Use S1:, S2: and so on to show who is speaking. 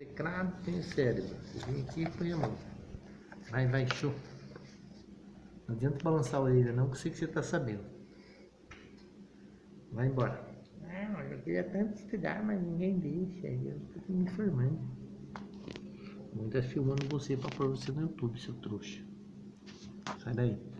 S1: Teclado tem o cérebro. Você vem aqui e põe a mão. Vai, show. Não adianta balançar a orelha não, que eu sei que você tá sabendo. Vai embora. Não, eu queria tanto estudar, mas ninguém deixa. Eu tô me informando. Vou estar filmando você pra pôr você no YouTube, seu trouxa. Sai daí.